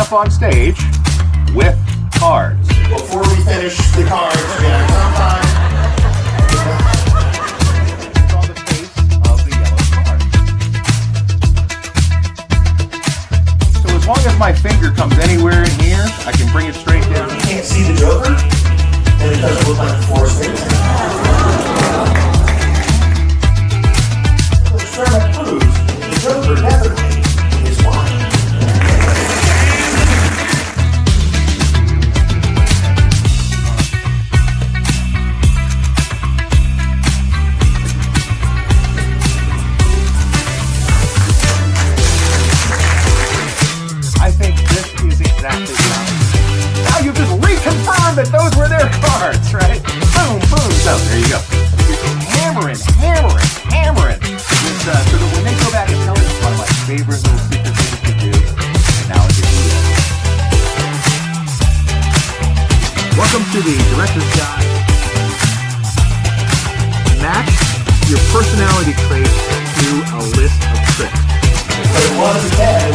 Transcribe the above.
up on stage with cards. Before we finish the cards, we have some time. It's on the face of the yellow card. So as long as my finger comes anywhere in here, I can bring it straight down. You can't see the Joker, and it doesn't look like the Forest Face. The experiment proves the Joker definitely is wine. I think this is exactly right. Now you've just reconfirmed that those were their cards, right? Boom, boom. So there you go. You're just hammering. So that when they go back and tell us, it's one of my favorite little secret things to do. And now it's you. Welcome to the Director's Guide. Match your personality traits to a list of tricks. But it was a